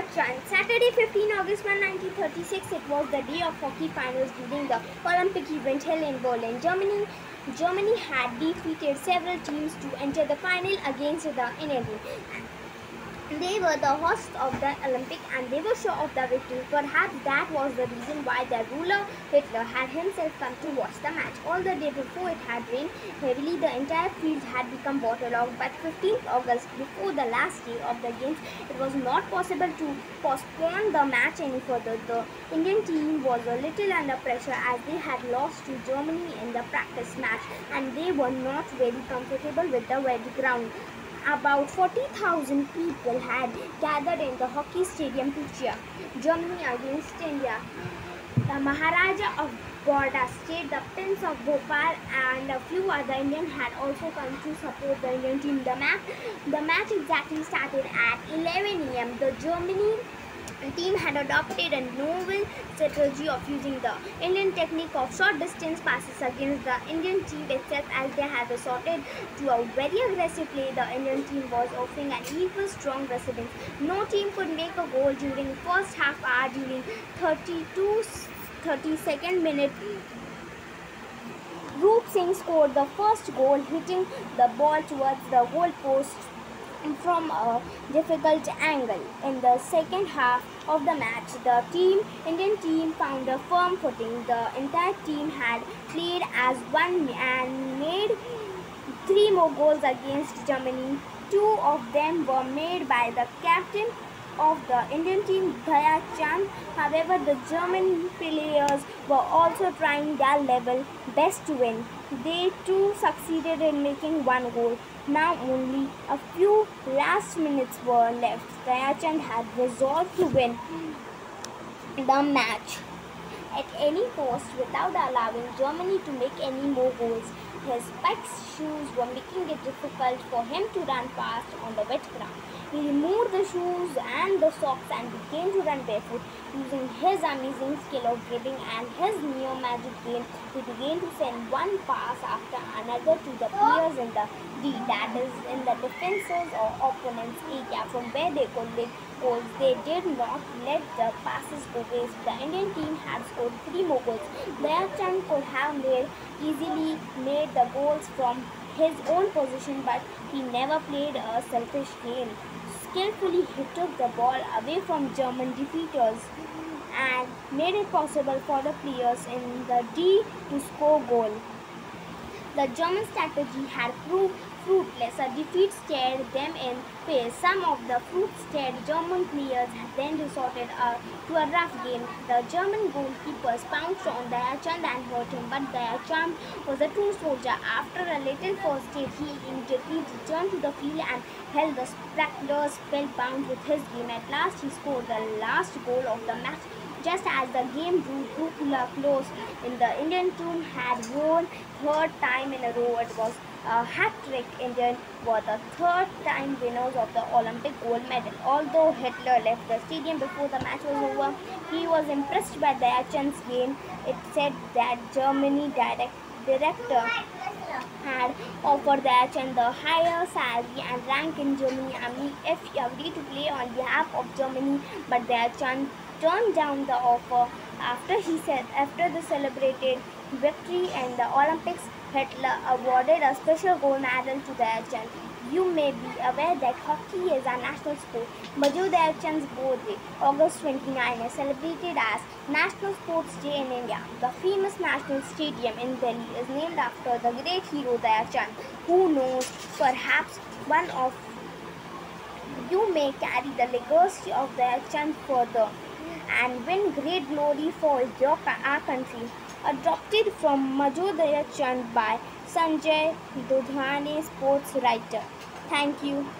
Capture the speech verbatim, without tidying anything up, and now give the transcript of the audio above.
Chand. Saturday, fifteenth August nineteen thirty-six, it was the day of hockey finals during the Olympic event held in Berlin, Germany. Germany had defeated several teams to enter the final against the Indian team. They were the hosts of the Olympic and they were sure of the victory. Perhaps that was the reason why their ruler Hitler had himself come to watch the match. All the day before it had rained heavily, the entire field had become waterlogged. But fifteenth August, before the last day of the games, it was not possible to postpone the match any further. The Indian team was a little under pressure as they had lost to Germany in the practice match and they were not very comfortable with the wet ground. About forty thousand people had gathered in the hockey stadium to cheer Germany against India. The Maharaja of Baroda State, the Prince of Bhopal, and a few other Indians had also come to support the Indian team. The match, the match exactly started at eleven a m The Germany team had adopted a novel strategy of using the Indian technique of short distance passes against the Indian team itself, as they had resorted to a very aggressive play. The Indian team was offering an equal strong resistance. No team could make a goal during the first half hour. During thirty-two thirty-second minute, Roop Singh scored the first goal, hitting the ball towards the goal post from a difficult angle. In the second half of the match, the team Indian team found a firm footing. The entire team had played as one and made three more goals against Germany. Two of them were made by the captain of the Indian team, Dhaya. However, the German players were also trying their level best to win. They too succeeded in making one goal. Now only a few last minutes were left. Dhaya had resolved to win the match at any cost without allowing Germany to make any more goals. His spiked shoes were making it difficult for him to run fast on the wet ground. He removed the shoes and the socks and began to run barefoot. Using his amazing skill of dribbling and his neo-magic game, he began to send one pass after another to the players in the D, that is, in the defenses or opponents' area from where they could lick goals. They did not let the passes go waste. The Indian team had scored three more goals. Dhaya could have made easily made the goals from his own position, but he never played a selfish game. Skillfully, he took the ball away from German defenders and made it possible for the players in the D to score goal. The German strategy had proved fruitless. A defeat stared them in face. Some of the fruit-stared German players had then resorted uh, to a rough game. The German goalkeepers pounced on Dhaya and hurt him, but Dhaya was a true soldier. After a little first aid, he immediately returned to the field and held the spectators spellbound with his game. At last, he scored the last goal of the match. Just as the game drew to a close, in the Indian team had won third time in a row. It was a hat-trick. Indian were the third time winners of the Olympic gold medal. Although Hitler left the stadium before the match was over, he was impressed by Dhaya game. It said that Germany direct, director had offered Dhaya the higher salary and rank in Germany army if he agreed to play on behalf of Germany, but Dhaya turned down the offer. After he said after the celebrated victory in the Olympics, Hitler awarded a special gold medal to Dhaya. You may be aware that hockey is a national sport. Major Dhaya birthday, August twenty-ninth, is celebrated as National Sports Day in India. The famous National Stadium in Delhi is named after the great hero Dhaya. Who knows, perhaps one of you may carry the legacy of Dhaya further and win great glory for your, our country. Adopted from Major Dhaya by Sanjay Dudhane, sports writer. Thank you.